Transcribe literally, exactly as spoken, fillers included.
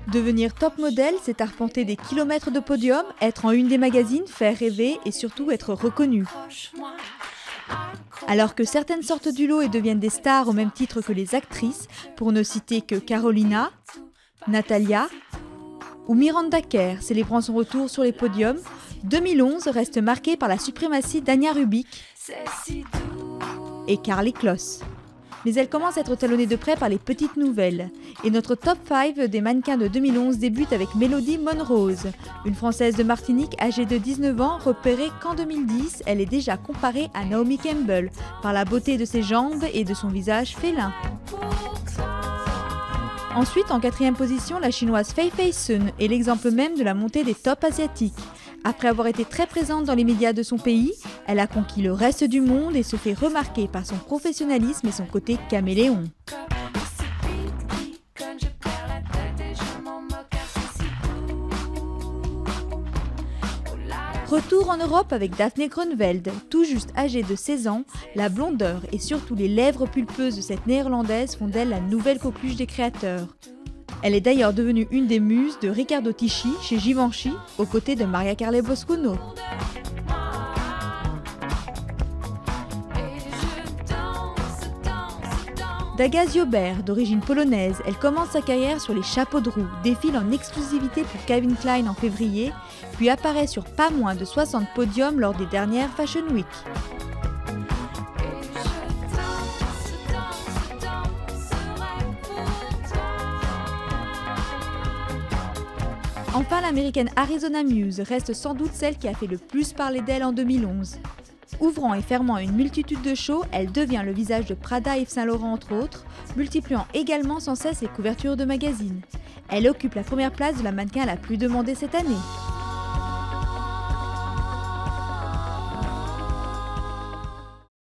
Devenir top modèle, c'est arpenter des kilomètres de podium, être en une des magazines, faire rêver et surtout être reconnu. Alors que certaines sortent du lot et deviennent des stars au même titre que les actrices, pour ne citer que Carolina, Natalia ou Miranda Kerr, célébrant son retour sur les podiums, deux mille onze reste marqué par la suprématie d'Anya Rubik et Karlie Kloss. Mais elle commence à être talonnée de près par les petites nouvelles. Et notre top cinq des mannequins de deux mille onze débute avec Melody Monrose, une Française de Martinique âgée de dix-neuf ans, repérée qu'en deux mille dix, elle est déjà comparée à Naomi Campbell par la beauté de ses jambes et de son visage félin. Ensuite, en quatrième position, la chinoise Fei Fei Sun est l'exemple même de la montée des tops asiatiques. Après avoir été très présente dans les médias de son pays, elle a conquis le reste du monde et se fait remarquer par son professionnalisme et son côté caméléon. Retour en Europe avec Daphne Grunwald, tout juste âgée de seize ans, la blondeur et surtout les lèvres pulpeuses de cette néerlandaise font d'elle la nouvelle coqueluche des créateurs. Elle est d'ailleurs devenue une des muses de Riccardo Tisci chez Givenchy, aux côtés de Maria Carle Boscono. Daga Ziobert, d'origine polonaise, elle commence sa carrière sur les chapeaux de roue, défile en exclusivité pour Calvin Klein en février, puis apparaît sur pas moins de soixante podiums lors des dernières Fashion Week. Enfin, l'américaine Arizona Muse reste sans doute celle qui a fait le plus parler d'elle en deux mille onze. Ouvrant et fermant une multitude de shows, elle devient le visage de Prada et Yves Saint Laurent entre autres, multipliant également sans cesse les couvertures de magazines. Elle occupe la première place de la mannequin la plus demandée cette année.